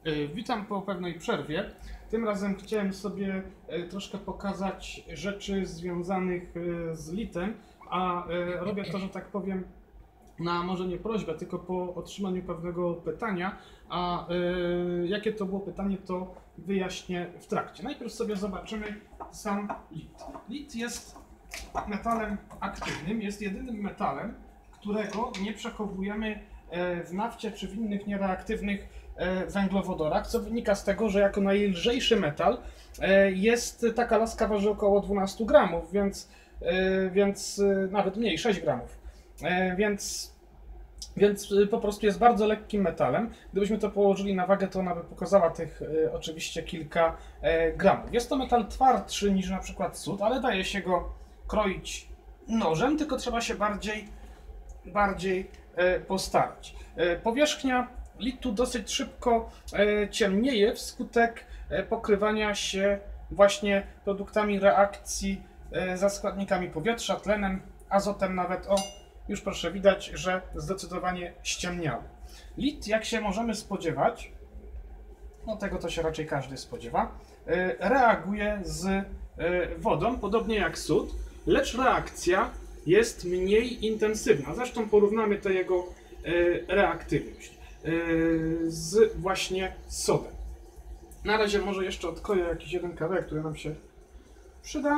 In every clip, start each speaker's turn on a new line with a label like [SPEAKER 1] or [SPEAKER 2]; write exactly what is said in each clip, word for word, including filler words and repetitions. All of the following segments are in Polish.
[SPEAKER 1] E, Witam po pewnej przerwie. Tym razem chciałem sobie e, troszkę pokazać rzeczy związanych e, z litem, a e, robię to, że tak powiem, na może nie prośbę, tylko po otrzymaniu pewnego pytania, a e, jakie to było pytanie, to wyjaśnię w trakcie. Najpierw sobie zobaczymy sam lit. Lit jest metalem aktywnym, jest jedynym metalem, którego nie przechowujemy e, w nafcie czy w innych niereaktywnych e, węglowodorach, co wynika z tego, że jako najlżejszy metal e, jest taka laska waży około dwanaście gramów, więc, e, więc e, nawet mniej, sześć gramów. E, więc więc po prostu jest bardzo lekkim metalem. Gdybyśmy to położyli na wagę, to ona by pokazała tych e, oczywiście kilka e, gramów. Jest to metal twardszy niż na przykład sód, ale daje się go kroić nożem, tylko trzeba się bardziej, bardziej e, postarać. E, powierzchnia litu dosyć szybko e, ciemnieje wskutek e, pokrywania się właśnie produktami reakcji e, ze składnikami powietrza, tlenem, azotem nawet. O, już proszę widać, że zdecydowanie ściemniało. Lit, jak się możemy spodziewać, no tego to się raczej każdy spodziewa, e, reaguje z e, wodą, podobnie jak sód, lecz reakcja jest mniej intensywna. Zresztą porównamy tę jego e, reaktywność e, z właśnie sodem. Na razie może jeszcze odkroję jakiś jeden kawałek, który nam się przyda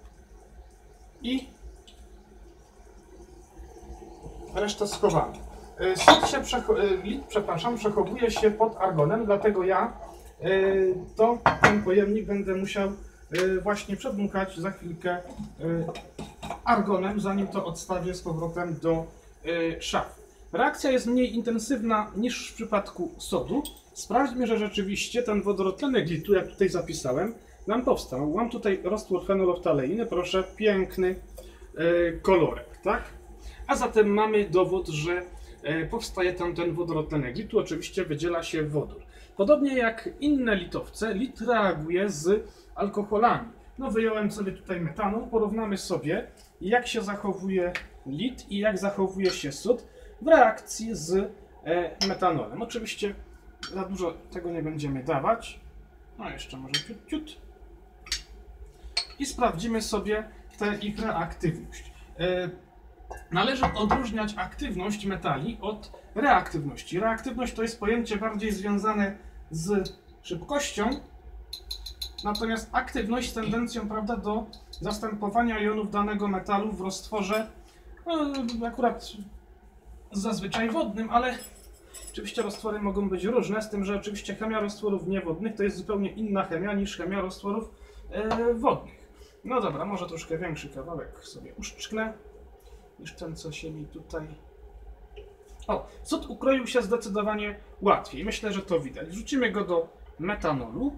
[SPEAKER 1] i resztę schowamy. E, Sód się przecho- e, lit, przepraszam, przechowuje się pod argonem, dlatego ja e, to ten pojemnik będę musiał e, właśnie przedmuchać za chwilkę e, argonem, zanim to odstawię z powrotem do e, szafy. Reakcja jest mniej intensywna niż w przypadku sodu. Sprawdźmy, że rzeczywiście ten wodorotlenek litu, jak tutaj zapisałem, nam powstał. Mam tutaj roztwór fenoloftaleiny, proszę, piękny e, kolorek, tak? A zatem mamy dowód, że e, powstaje tam ten wodorotlenek litu, oczywiście wydziela się wodór. Podobnie jak inne litowce, lit reaguje z alkoholami. No wyjąłem sobie tutaj metanol, porównamy sobie, jak się zachowuje lit i jak zachowuje się sód w reakcji z e, metanolem. Oczywiście za dużo tego nie będziemy dawać. No jeszcze może ciut, ciut. I sprawdzimy sobie tę ich reaktywność. E, Należy odróżniać aktywność metali od reaktywności. Reaktywność to jest pojęcie bardziej związane z szybkością, natomiast aktywność z tendencją, prawda, do zastępowania jonów danego metalu w roztworze, no, akurat zazwyczaj wodnym, ale oczywiście roztwory mogą być różne, z tym, że oczywiście chemia roztworów niewodnych to jest zupełnie inna chemia niż chemia roztworów e, wodnych. No dobra, może troszkę większy kawałek sobie uszczknę niż ten, co się mi tutaj... O, sód ukroił się zdecydowanie łatwiej. Myślę, że to widać. Wrzucimy go do metanolu.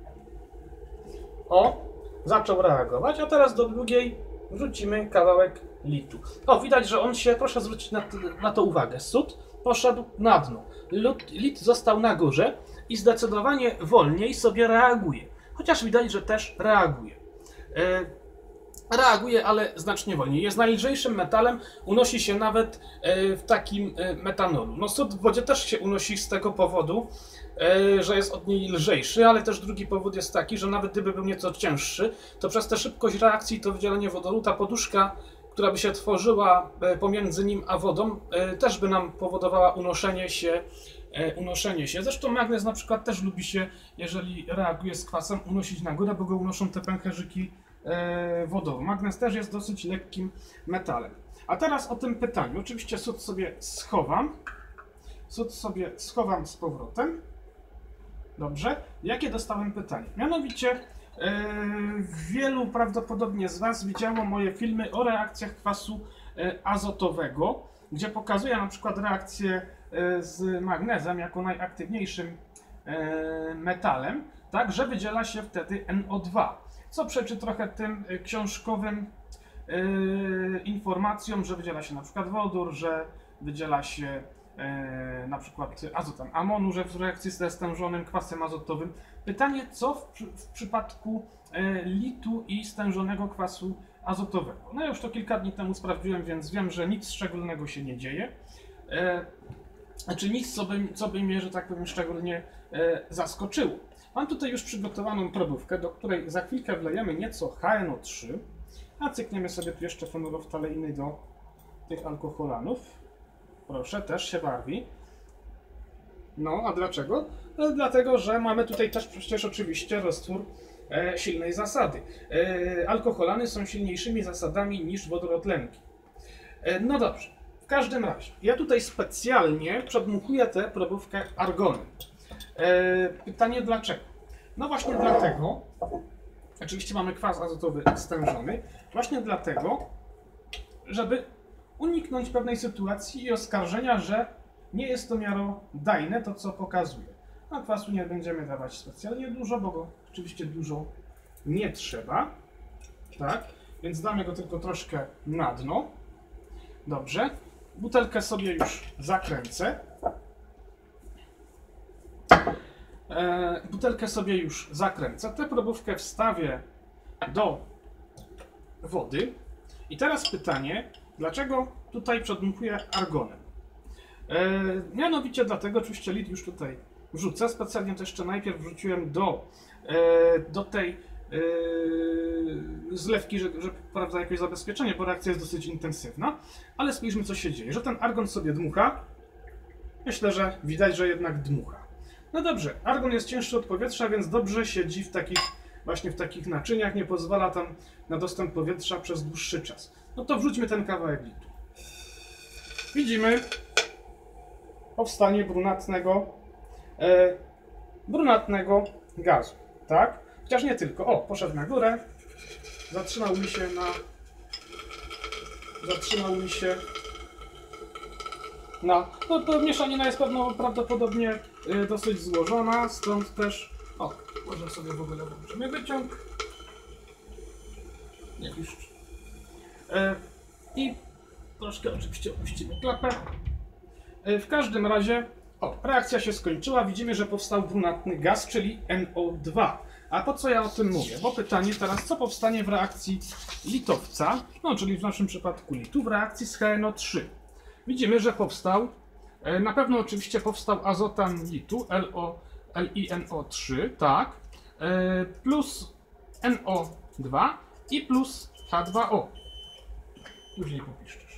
[SPEAKER 1] O, zaczął reagować, a teraz do drugiej wrzucimy kawałek litu. O, widać, że on się, proszę zwrócić na to, na to uwagę, sód poszedł na dno. Lut, lit został na górze i zdecydowanie wolniej sobie reaguje. Chociaż widać, że też reaguje. E, Reaguje, ale znacznie wolniej. Jest najlżejszym metalem, unosi się nawet w takim metanolu. No sód w wodzie też się unosi z tego powodu, że jest od niej lżejszy, ale też drugi powód jest taki, że nawet gdyby był nieco cięższy, to przez tę szybkość reakcji i to wydzielenie wodoru, ta poduszka, która by się tworzyła pomiędzy nim a wodą, też by nam powodowała unoszenie się, unoszenie się. Zresztą magnez na przykład też lubi się, jeżeli reaguje z kwasem, unosić na górę, bo go unoszą te pęcherzyki wodowy. Magnez też jest dosyć lekkim metalem. A teraz o tym pytaniu. Oczywiście sód sobie schowam. Sód sobie schowam z powrotem. Dobrze. Jakie dostałem pytanie? Mianowicie yy, wielu prawdopodobnie z Was widziało moje filmy o reakcjach kwasu yy, azotowego, gdzie pokazuję na przykład reakcję yy, z magnezem jako najaktywniejszym yy, metalem, tak, że wydziela się wtedy N O dwa. Co przeczy trochę tym książkowym yy, informacjom, że wydziela się na przykład wodór, że wydziela się yy, na przykład azotem amonu, że w reakcji ze stężonym kwasem azotowym. Pytanie, co w, w przypadku yy, litu i stężonego kwasu azotowego? No ja już to kilka dni temu sprawdziłem, więc wiem, że nic szczególnego się nie dzieje. Yy, Znaczy nic, co by, co by mnie, że tak powiem, szczególnie e, zaskoczyło. Mam tutaj już przygotowaną probówkę, do której za chwilkę wlejemy nieco H N O trzy, a cykniemy sobie tu jeszcze fenoloftaleinny do tych alkoholanów. Proszę, też się barwi. No, a dlaczego? No, dlatego, że mamy tutaj też przecież oczywiście roztwór e, silnej zasady. E, alkoholany są silniejszymi zasadami niż wodorotlenki. E, no dobrze, w każdym razie, ja tutaj specjalnie przedmuchuję tę probówkę argonem. E, pytanie dlaczego? No właśnie dlatego, oczywiście mamy kwas azotowy stężony, właśnie dlatego, żeby uniknąć pewnej sytuacji i oskarżenia, że nie jest to miarodajne to, co pokazuje. A kwasu nie będziemy dawać specjalnie dużo, bo go oczywiście dużo nie trzeba. Tak, więc damy go tylko troszkę na dno. Dobrze. Butelkę sobie już zakręcę. E, butelkę sobie już zakręcę. Tę probówkę wstawię do wody. I teraz pytanie, dlaczego tutaj przedmuchuję argonem? E, mianowicie dlatego, oczywiście lid już tutaj wrzucę. Specjalnie to jeszcze najpierw wrzuciłem do, e, do tej e, zlewki, że, że prawda, jakieś zabezpieczenie, bo reakcja jest dosyć intensywna. Ale spójrzmy, co się dzieje. Że ten argon sobie dmucha. Myślę, że widać, że jednak dmucha. No dobrze, argon jest cięższy od powietrza, więc dobrze siedzi w takich, właśnie w takich naczyniach, nie pozwala tam na dostęp powietrza przez dłuższy czas. No to wrzućmy ten kawałek litu. Widzimy powstanie brunatnego, e, brunatnego gazu, tak? Chociaż nie tylko. O, poszedł na górę, zatrzymał mi się na, zatrzymał mi się na, no to mieszanina jest pewno prawdopodobnie y, dosyć złożona, stąd też, o, może sobie w ogóle włączymy wyciąg, nie piszcz. E, I troszkę oczywiście opuścimy klapę. E, w każdym razie, o, reakcja się skończyła, widzimy, że powstał brunatny gaz, czyli N O dwa. A po co ja o tym mówię? Bo pytanie teraz, co powstanie w reakcji litowca, no czyli w naszym przypadku litu, w reakcji z H N O trzy. Widzimy, że powstał, na pewno oczywiście powstał azotan litu, L I N O trzy, tak, plus N O dwa i plus H dwa O. Później popiszesz.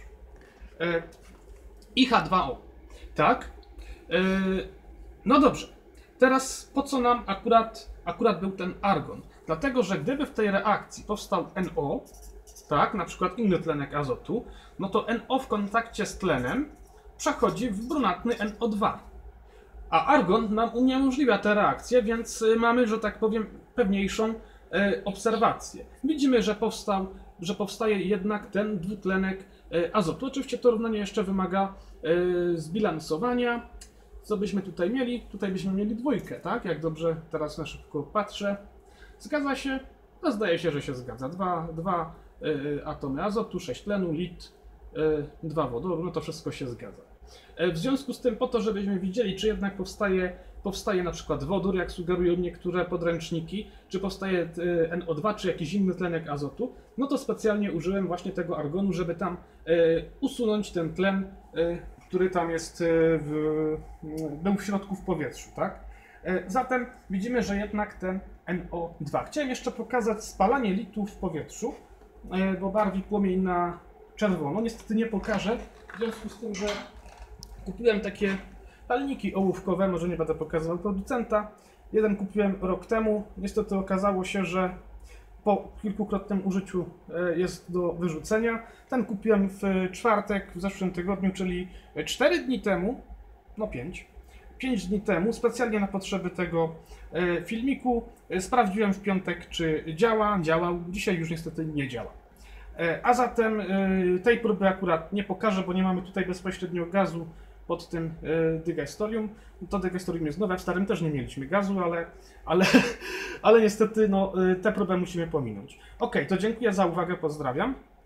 [SPEAKER 1] I H dwa O, tak. No dobrze, teraz po co nam akurat, akurat był ten argon? Dlatego, że gdyby w tej reakcji powstał N O, tak, na przykład inny tlenek azotu, no to N O w kontakcie z tlenem przechodzi w brunatny N O dwa. A argon nam uniemożliwia tę reakcję, więc mamy, że tak powiem, pewniejszą e, obserwację. Widzimy, że, powstał, że powstaje jednak ten dwutlenek e, azotu. Oczywiście to równanie jeszcze wymaga e, zbilansowania. Co byśmy tutaj mieli? Tutaj byśmy mieli dwójkę, tak? Jak dobrze teraz na szybko patrzę. Zgadza się? No zdaje się, że się zgadza. Dwa, dwa y, atomy azotu, sześć tlenu, lit, y, dwa wodoru, no to wszystko się zgadza. Y, w związku z tym, po to, żebyśmy widzieli, czy jednak powstaje, powstaje na przykład wodór, jak sugerują niektóre podręczniki, czy powstaje y, N O dwa, czy jakiś inny tlenek azotu, no to specjalnie użyłem właśnie tego argonu, żeby tam y, usunąć ten tlen, y, który tam jest, y, w, y, był w środku w powietrzu, tak? Y, zatem widzimy, że jednak ten N O dwa. Chciałem jeszcze pokazać spalanie litu w powietrzu, bo barwi płomień na czerwono. Niestety nie pokażę, w związku z tym, że kupiłem takie palniki ołówkowe, może nie będę pokazywał producenta. Jeden kupiłem rok temu, niestety okazało się, że po kilkukrotnym użyciu jest do wyrzucenia. Ten kupiłem w czwartek w zeszłym tygodniu, czyli cztery dni temu, no pięć. pięć dni temu, specjalnie na potrzeby tego e, filmiku. E, sprawdziłem w piątek, czy działa. Działał. Dzisiaj już niestety nie działa. E, a zatem e, tej próby akurat nie pokażę, bo nie mamy tutaj bezpośrednio gazu pod tym e, dygestolium. To dygestolium jest nowe, w starym też nie mieliśmy gazu, ale, ale, ale niestety no, e, tę próbę musimy pominąć. Ok, to dziękuję za uwagę, pozdrawiam.